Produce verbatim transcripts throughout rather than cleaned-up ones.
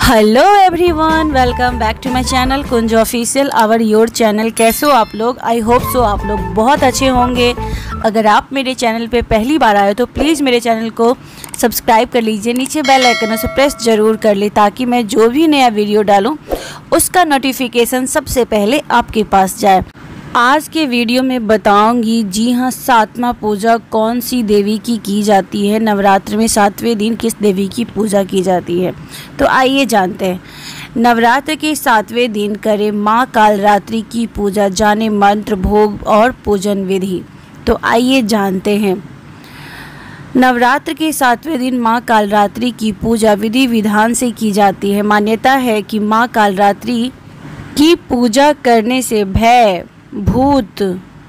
Hello everyone, welcome back to my channel Kunj official our your channel. कैसे हो आप लोग? आई होप सो आप लोग बहुत अच्छे होंगे। अगर आप मेरे चैनल पे पहली बार आए हो तो प्लीज़ मेरे चैनल को सब्सक्राइब कर लीजिए, नीचे बेल आइकन से प्रेस ज़रूर कर ले ताकि मैं जो भी नया वीडियो डालूँ उसका नोटिफिकेशन सबसे पहले आपके पास जाए। आज के वीडियो में बताऊंगी, जी हाँ, सातवां पूजा कौन सी देवी की की जाती है। नवरात्र में सातवें दिन किस देवी की पूजा की जाती है, तो आइए जानते हैं। नवरात्र के सातवें दिन करें माँ कालरात्रि की पूजा, जाने मंत्र, भोग और पूजन विधि। तो आइए जानते हैं। नवरात्र के सातवें दिन माँ कालरात्रि की पूजा विधि विधान से की जाती है। मान्यता है कि माँ कालरात्रि की पूजा करने से भय, भूत,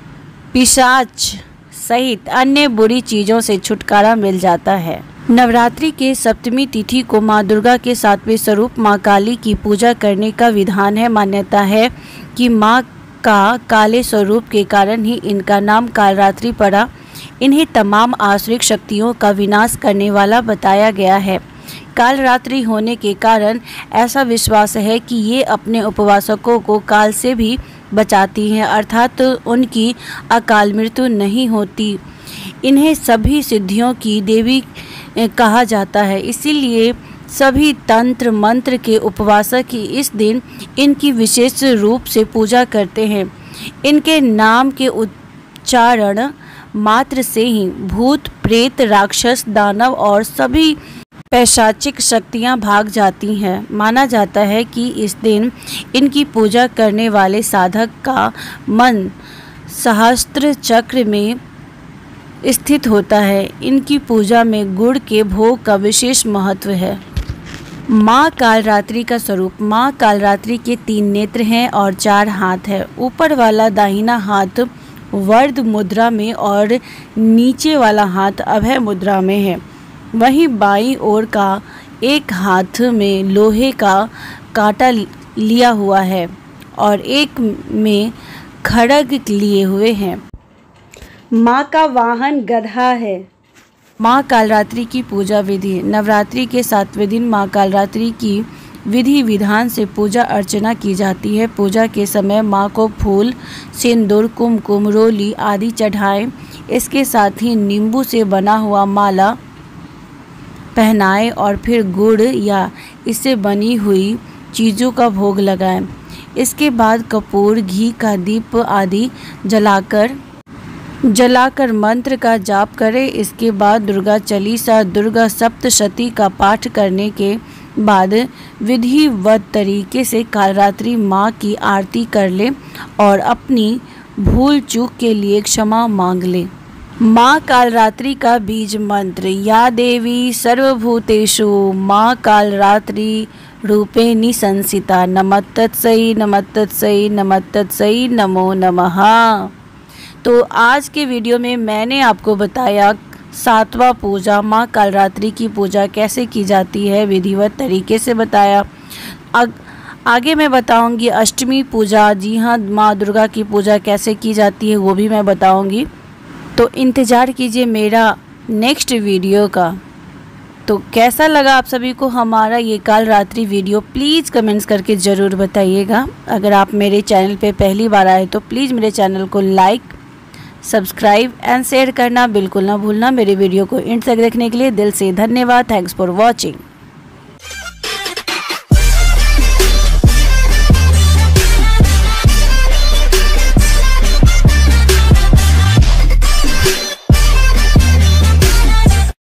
पिशाच सहित अन्य बुरी चीज़ों से छुटकारा मिल जाता है। नवरात्रि के सप्तमी तिथि को माँ दुर्गा के सातवें स्वरूप माँ काली की पूजा करने का विधान है। मान्यता है कि माँ का काले स्वरूप के कारण ही इनका नाम कालरात्रि पड़ा। इन्हें तमाम आसुरिक शक्तियों का विनाश करने वाला बताया गया है। कालरात्रि होने के कारण ऐसा विश्वास है कि ये अपने उपवासकों को काल से भी बचाती हैं, अर्थात तो उनकी अकाल मृत्यु नहीं होती। इन्हें सभी सिद्धियों की देवी कहा जाता है, इसीलिए सभी तंत्र मंत्र के उपवासक इस दिन इनकी विशेष रूप से पूजा करते हैं। इनके नाम के उच्चारण मात्र से ही भूत, प्रेत, राक्षस, दानव और सभी पैशाचिक शक्तियाँ भाग जाती हैं। माना जाता है कि इस दिन इनकी पूजा करने वाले साधक का मन सहस्त्र चक्र में स्थित होता है। इनकी पूजा में गुड़ के भोग का विशेष महत्व है। माँ कालरात्रि का स्वरूप। माँ कालरात्रि के तीन नेत्र हैं और चार हाथ हैं। ऊपर वाला दाहिना हाथ वरद मुद्रा में और नीचे वाला हाथ अभय मुद्रा में है। वहीं बाईं ओर का एक हाथ में लोहे का कांटा लिया हुआ है और एक में खड्ग लिए हुए हैं। माँ का वाहन गधा है। माँ कालरात्रि की पूजा विधि। नवरात्रि के सातवें दिन माँ कालरात्रि की विधि विधान से पूजा अर्चना की जाती है। पूजा के समय माँ को फूल, सिंदूर, कुमकुम, रोली आदि चढ़ाएं। इसके साथ ही नींबू से बना हुआ माला पहनाएं और फिर गुड़ या इससे बनी हुई चीज़ों का भोग लगाएं। इसके बाद कपूर, घी का दीप आदि जलाकर जलाकर मंत्र का जाप करें। इसके बाद दुर्गा चालीसा, दुर्गा सप्तशती का पाठ करने के बाद विधिवत तरीके से कालरात्रि माँ की आरती कर ले और अपनी भूल चूक के लिए क्षमा मांग ले। माँ कालरात्रि का बीज मंत्र। या देवी सर्वभूतेषु माँ कालरात्रि रूपेणी संसिता, नमस्तस्यै नमस्तस्यै नमस्तस्यै नमो नमः। तो आज के वीडियो में मैंने आपको बताया सातवां पूजा माँ कालरात्रि की पूजा कैसे की जाती है, विधिवत तरीके से बताया। आग, आगे मैं बताऊंगी अष्टमी पूजा, जी हाँ, माँ दुर्गा की पूजा कैसे की जाती है वो भी मैं बताऊंगी। तो इंतज़ार कीजिए मेरा नेक्स्ट वीडियो का। तो कैसा लगा आप सभी को हमारा ये कालरात्रि वीडियो, प्लीज़ कमेंट्स करके ज़रूर बताइएगा। अगर आप मेरे चैनल पे पहली बार आए तो प्लीज़ मेरे चैनल को लाइक, सब्सक्राइब एंड शेयर करना बिल्कुल ना भूलना। मेरे वीडियो को एंड तक देखने के लिए दिल से धन्यवाद। Thanks for watching.